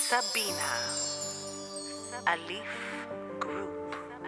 Sabina Alif Group.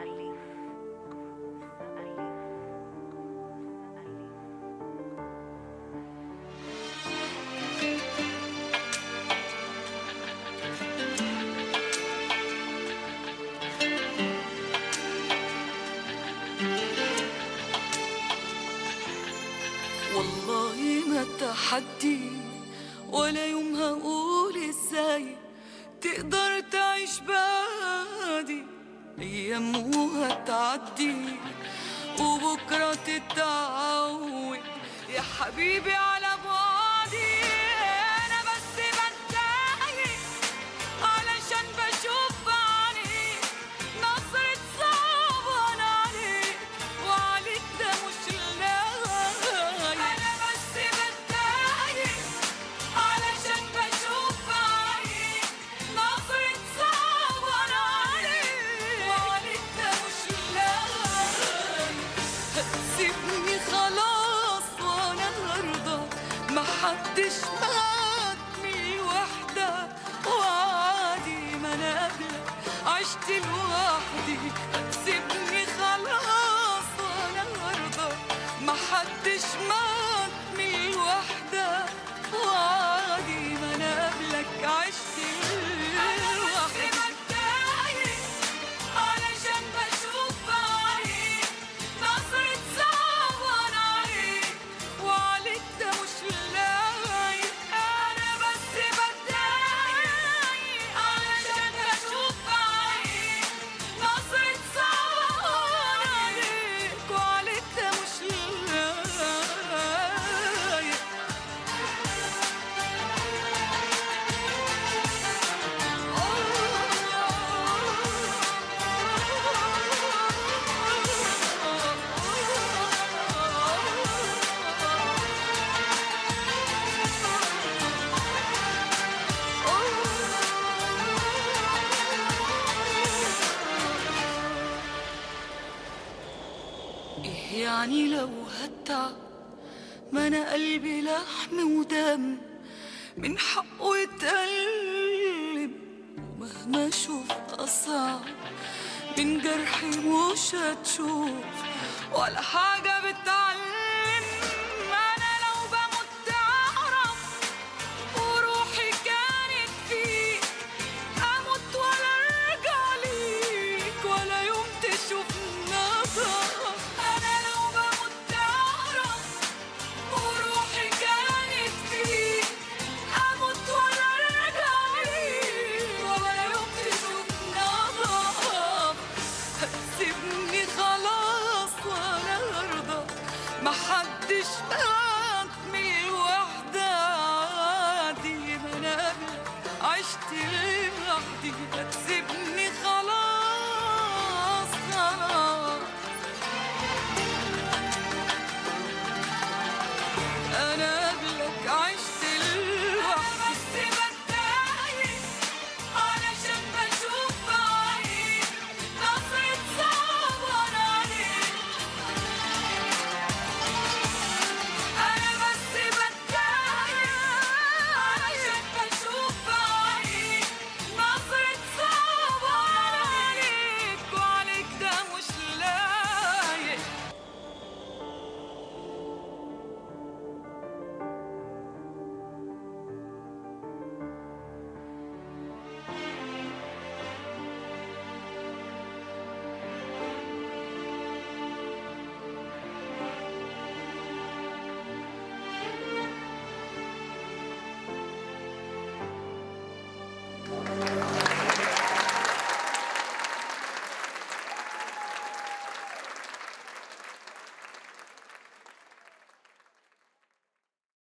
والله ما تحدي ولا يوم هقول ازاي تقدر تعيش بعدي، ايام وهتعدي وبكره تتعود يا حبيبي على بعدي. انا بس بتضايق علشان بشوف بعينيك نظرة صعبان عليك وعليك ده مش لايق. انا بس بتضايق علشان بشوف بعينيك نظرة صعبان عليك وعليك ده مش لايق. هتسيبني خلاص وانا هرضى، محدش ماتني وحدة وعادي، ما انا قبلك عشت لوحدي. هتسيبني خلاص وانا هرضى، محدش ماتني وحدة وعادي، ما انا قبلك عشت لوحدي. علشان بشوف بعينيك نظرة صعبان عليك وعليك ده مش لايق. أنا بس بتضايق علشان بشوف بعينيك نظرة صعبان عليك وعليك ده مش لايق. إيه يعني لو هتعب؟ ما أنا قلبي لحم ودم من حقه يتألم، ومهما أشوف أصعب من جرحي مش هتشوف ولا حاجة بتعلم.